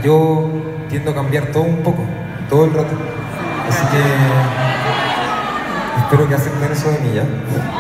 yo tiendo a cambiar todo un poco, todo el rato. Así que espero que acepten eso de mí, ¿ya?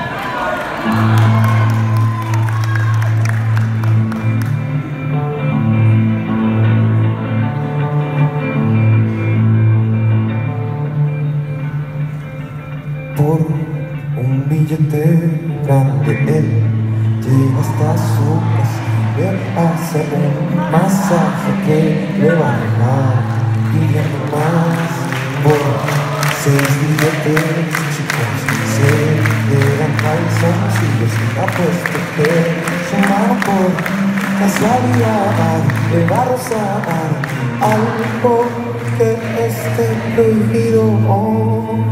Por un billete grande él llega hasta su casa, le hace un masaje que le va a dejar pidiendo más. Por 6 billetes chicos se llegan calzoncillos y apuesto que su mano por casualidad le va a rozar algo que esté prohibido.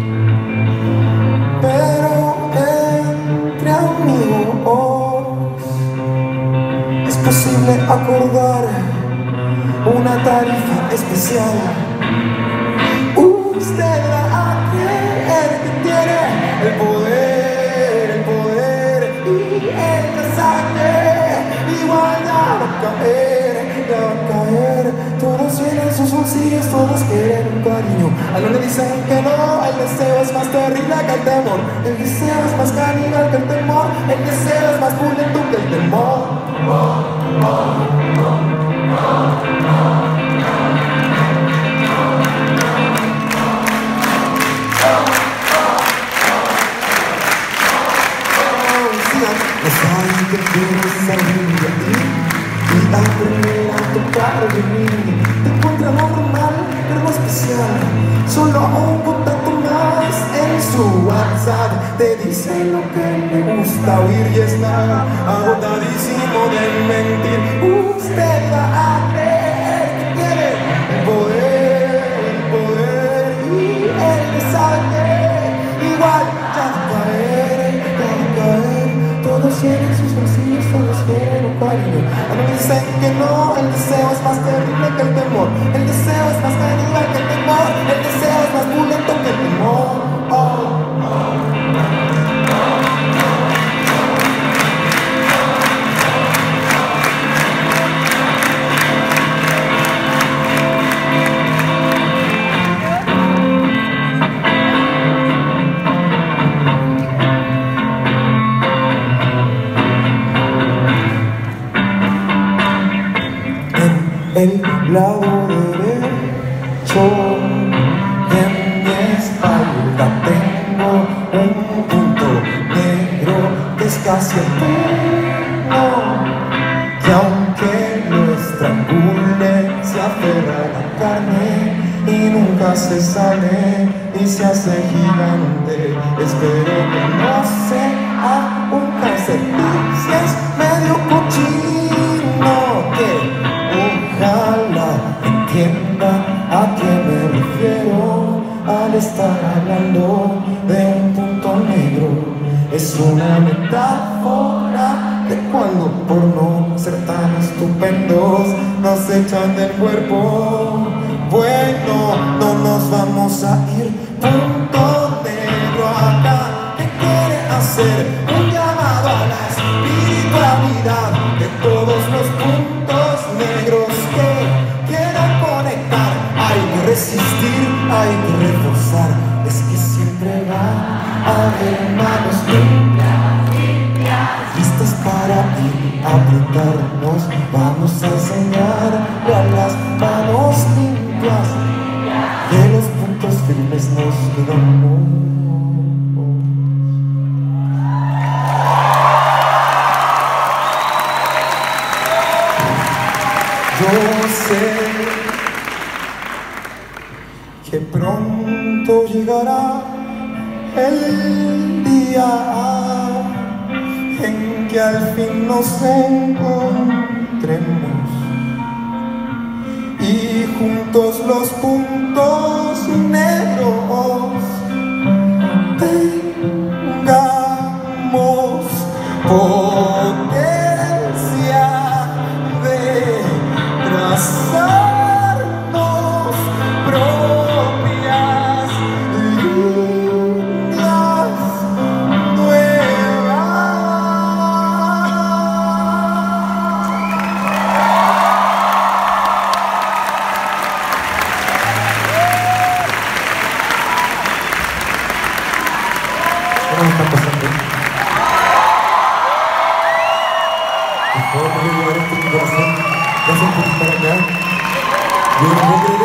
Pero entre amigos es posible acordar una tarifa especial. Usted va a creer que tiene el poder y el sangre igual ya va a caer. Todos llenan sus bolsillos, todos quieren un cariño. A lo le dicen que no, el deseo es más terrible que el temor. El deseo es más caníbal que el temor. El deseo es más pulento que el temor. Saben que quieres salir de ti y aprender a tocar de mí. Te encuentra normal, pero no especial. Solo un contacto más en su WhatsApp. Te dice lo que le gusta oír y está agotadísimo de mentir. Usted va a creer que tiene el poder y él sabe que igual ya va a caer. Todos tienen sus bolsillos, todos quieren un cariño. A mí me dicen que no, el deseo es más terrible que el temor. El deseo es más caníbal que el temor. El deseo es más pulento que el temor. El lado derecho de mi espalda tengo un punto negro que es casi eterno, que aunque lo estrangule se aferra a la carne y nunca se sale y se hace gigante. Espero que no sea un cáncer y si es medio cochino que ojalá entiendan a qué me refiero al estar hablando de un punto negro. Es una metáfora de cuando por no ser tan estupendos nos echan del cuerpo. Bueno, no nos vamos a ir. Punto negro acá que quiere hacer un llamado a la espiritualidad de todos los puntos negros que quieran conectar. Hay que resistir, hay que reforzar. Es que siempre va a haber manos limpias, listas para ir a apretarnos. Vamos a enseñarle a las manos limpias que los puntos firmes nos quedan. Yo sé que pronto llegará el día en que al fin nos encontremos y juntos los puntos negros tengamos potencia de trazarnos propias líneas nuevas. está pasando? Por favor, no me llevar esto en mi corazón. Gracias por estar acá. Yo no puedo creer